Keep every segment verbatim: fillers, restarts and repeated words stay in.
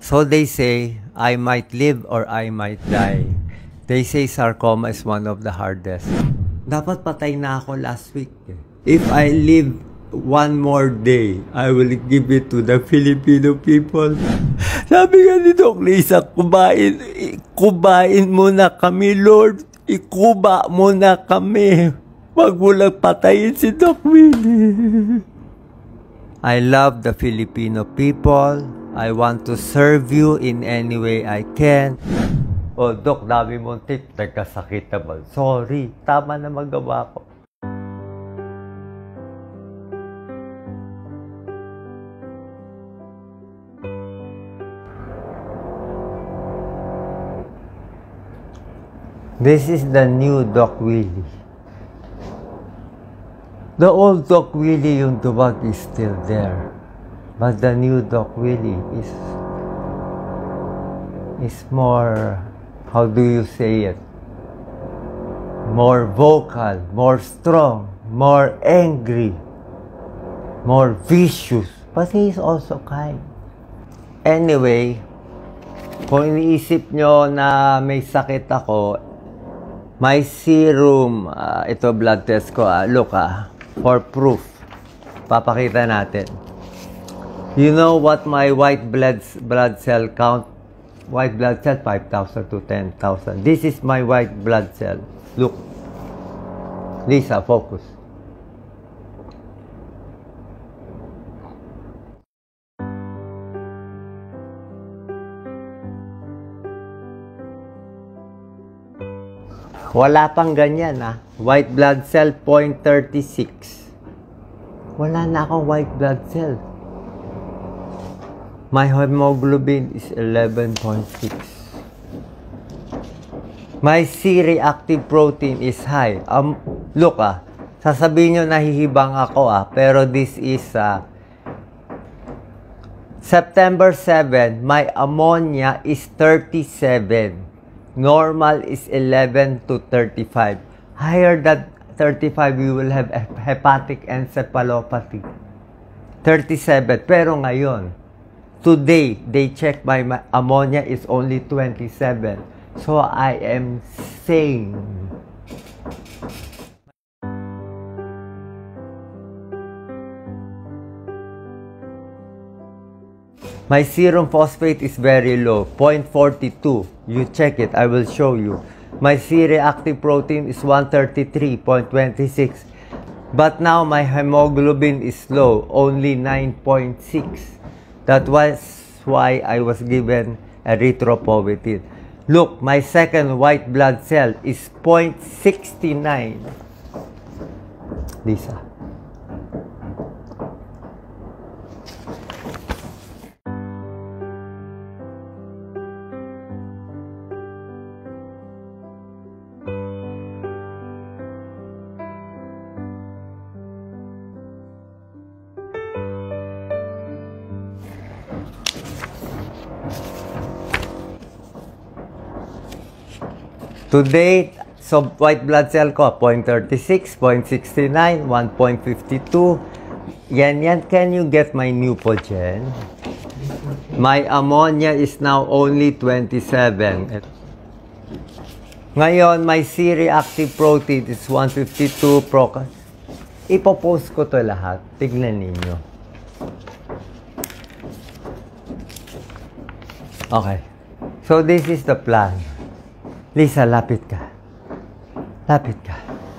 So they say, I might live or I might die. They say sarcoma is one of the hardest. Dapat patay na ako last week. If I live one more day, I will give it to the Filipino people. Sabi nga ni Doc Lisa, kubain, kubain mo na kami, Lord. Ikuba mo na kami. Wag mo lang patayin si Doc Willie. I love the Filipino people. I want to serve you in any way I can. Oh, Doc, dami mong tip. Nagkasakit naman. Sorry, tama na magawa ko. This is the new Doc Willie. The old Doc Willie, yung duwag, is still there. But the new Doc Willie is is more, how do you say it? More vocal, more strong, more angry, more vicious. But he is also kind. Anyway, kung iniisip nyo na may sakit ako, my serum, uh, ito blood test ko, uh, look ah, for proof. Papakita natin. You know what my white blood blood cell count? White blood cell, five thousand to ten thousand. This is my white blood cell. Look. Lisa, focus. Wala pang ganyan ah. White blood cell, zero point three six. Wala na akong white blood cell. My hemoglobin is eleven point six. My C-reactive protein is high. Um, look ah, sasabihin nyo nahihibang ako ah, pero this is uh, September seventh, my ammonia is thirty-seven. Normal is eleven to thirty-five. Higher than thirty-five, you will have hepatic encephalopathy. thirty-seven. Pero ngayon, today, they check my ammonia is only twenty-seven. So, I am sane. My serum phosphate is very low, zero point four two. You check it, I will show you. My C-reactive protein is one thirty-three point two six. But now my hemoglobin is low, only nine point six. That was why I was given erythropoietin. Look, my second white blood cell is zero point six nine. Lisa. Today, so white blood cell ko, zero point three six, zero point six nine, one point five two. Yan, yan. Can you get my Neupogen? My ammonia is now only twenty-seven. Ngayon, my C-reactive protein is one fifty-two. Pro Ipopost ko to lahat. Tignan ninyo. Okay. So, this is the plan. Lisa, lapit ka. Lapit ka.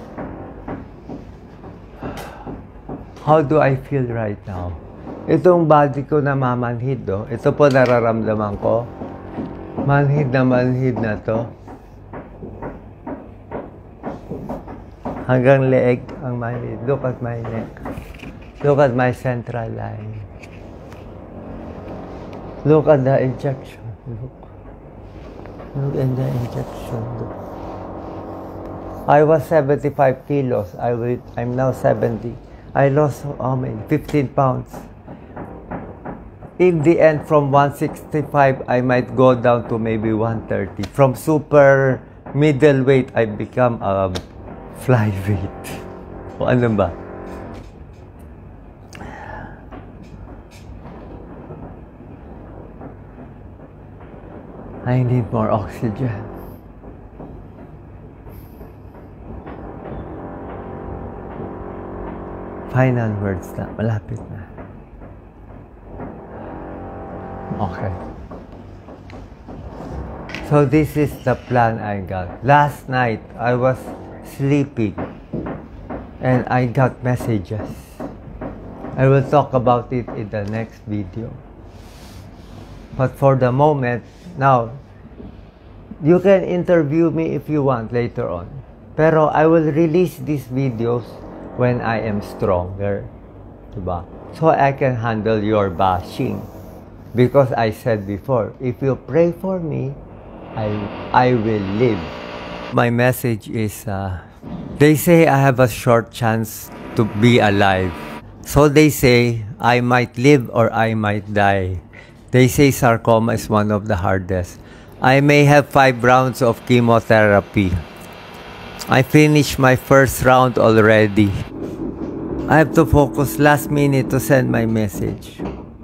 How do I feel right now? Itong body ko na mamanhid, oh. Ito po nararamdaman ko. Manhid na manhid na to. Hanggang leeg ang manhid. Look at my neck. Look at my central line. Look at the injection. Look. Look at the injection. Look. I was seventy-five kilos. I will, I'm now seventy. I lost how many? fifteen pounds. In the end, from one sixty-five, I might go down to maybe one thirty. From super middleweight, I become a flyweight. O ano ba? I need more oxygen. Final words na. Malapit na. Okay. So this is the plan I got. Last night, I was sleeping and I got messages. I will talk about it in the next video. But for the moment, now, you can interview me if you want later on. Pero I will release these videos when I am stronger. Diba? So I can handle your bashing. Because I said before, if you pray for me, I, I will live. My message is, uh, they say I have a short chance to be alive. So they say I might live or I might die. They say sarcoma is one of the hardest. I may have five rounds of chemotherapy. I finished my first round already. I have to focus last minute to send my message.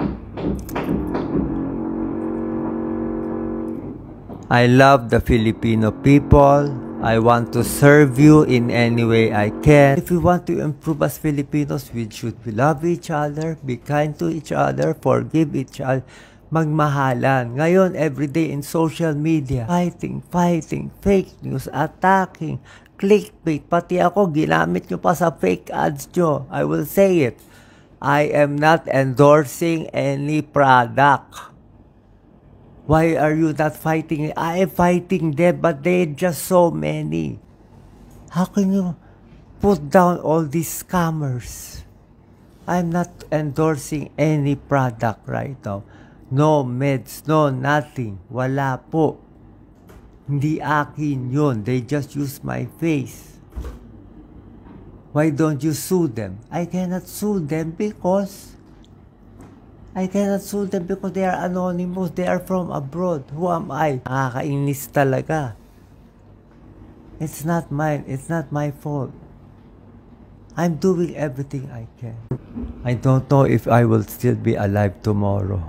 I love the Filipino people. I want to serve you in any way I can. If we want to improve as Filipinos, we should love each other, be kind to each other, forgive each other, magmahalan. Ngayon, everyday in social media, fighting, fighting, fake news, attacking, clickbait. Pati ako, ginamit nyo pa sa fake ads nyo. I will say it. I am not endorsing any product. Why are you not fighting? I am fighting them, but they're just so many. How can you put down all these scammers? I'm not endorsing any product right now. No meds, no nothing. Wala po. Hindi akin yun. They just use my face. Why don't you sue them? I cannot sue them because I cannot sue them because they are anonymous. They are from abroad. Who am I? Nakakainis talaga. It's not mine. It's not my fault. I'm doing everything I can. I don't know if I will still be alive tomorrow.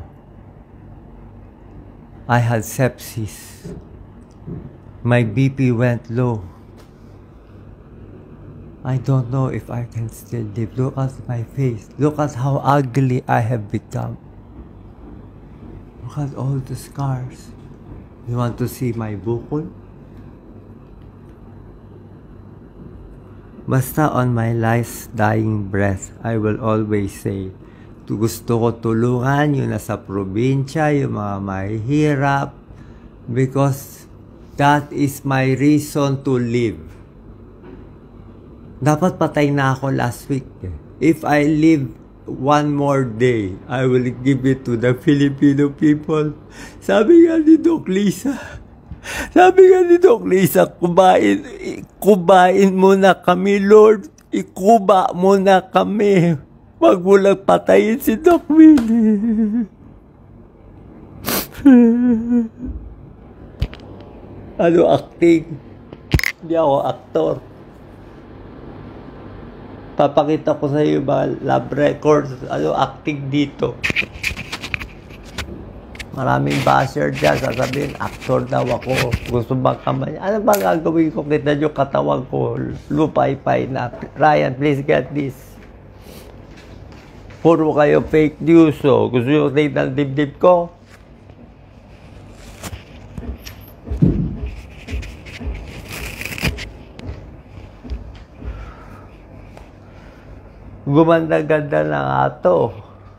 I had sepsis. My B P went low. I don't know if I can still live. Look at my face. Look at how ugly I have become. Look at all the scars. You want to see my bukol? Basta on my last dying breath, I will always say, gusto ko tulungan yung nasa probinsya, yung mga mahihirap, because that is my reason to live. Dapat patay na ako last week. If I live one more day, I will give it to the Filipino people. Sabi nga ni Doc Lisa, sabi nga ni Doc Lisa, kubain, kubain mo na kami, Lord. Ikuba mo na kami. Wag mo lang patayin si Doc Willie. Ano acting? Hindi ako aktor. Papakita ko sa iyo mga lab records, ano acting dito. Maraming basher dyan, sasabihin, actor daw ako. Gusto bang kamay? Ano ba gagawin ko? Kita nyo katawan ko, lupay-pay na. Ryan, please get this. Puro kayo fake news, oh. Gusto nyo tingnan ng dibdib ko? Gumanda-ganda na nga to.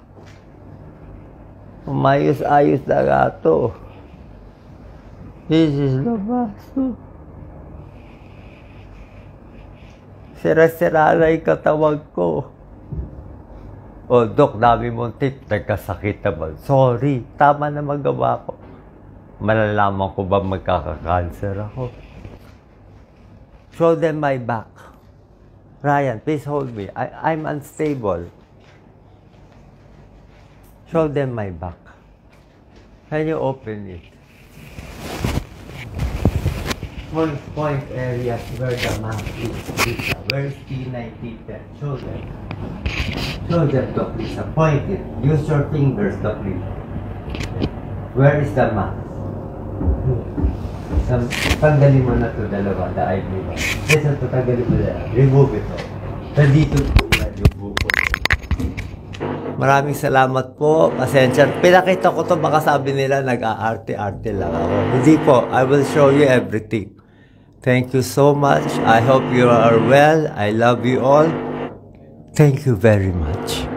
Umayos-ayos na nga to. This is the baso. Sira-sira na yung katawag ko. Oh, Dok, dami mong tip. Nagkasakit naman. Sorry, tama na magawa ko. Malalaman ko ba magkaka-cancer ako? Show them my back. Ryan, please hold me. I, I'm unstable. Show them my back. Can you open it? Point, point areas where the map is. Where is T nine, T ten? Show them. Show them, Doc Lisa. Point it. Use your fingers, Doc Lisa. Where is the map? Tanggalin mo na ito dalawa, the eyelid. Yes, ito, tanggalin mo na. Remove ito. Nandito yung buko. Maraming salamat po. Pasensya. Pinakita ko to baka sabi nila nag-aarte-arte lang ako. Hindi po. I will show you everything. Thank you so much. I hope you are well. I love you all. Thank you very much.